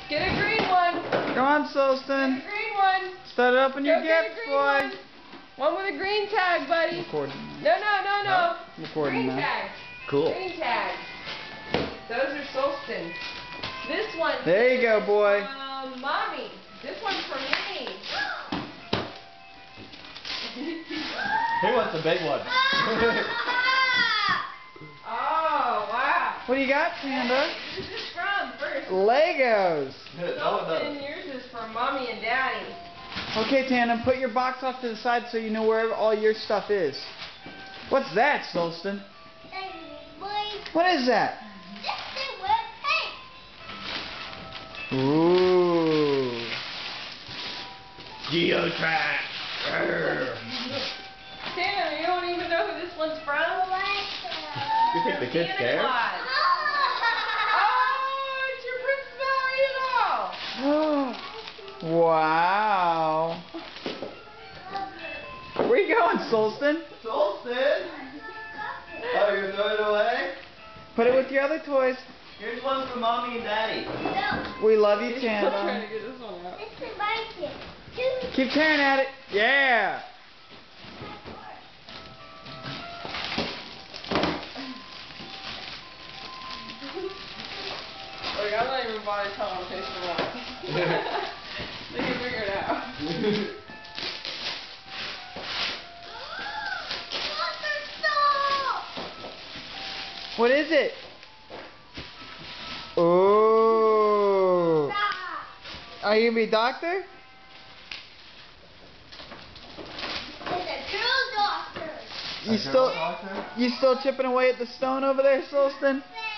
Get a green one. Come on, Get Solston. a green one. Start open your Go get a gifts, green boy. One with a green tag, buddy. Recording. No. I'm recording Green now. tag. Cool. Green tag. Those are Solston. This one. There you go, boy. Mommy. This one's for me. He wants a big one. Oh, wow. What do you got, Panda? Who's this from first? Legos. Solston, yours is for Mommy and Daddy. Okay, Tandem, put your box off to the side so you know where all your stuff is. What's that, Solston? What is that? Ooh. Geotrack. Tanner, you don't even know who this one's from? You think the kids Santa care? Claus. Oh, it's your Princess Valley doll. Wow. Where you going, Solston? Solston? Oh, you're throwing it away? Put it with your other toys. Here's one for Mommy and Daddy. We love you, I'm trying Tandem. to get this one out. Keep tearing at it. Yeah. Look, I'm not even bothering telling them taste for what. They can figure it out. What is it? Oh. Are you gonna be a doctor? You still chipping away at the stone over there, Solston?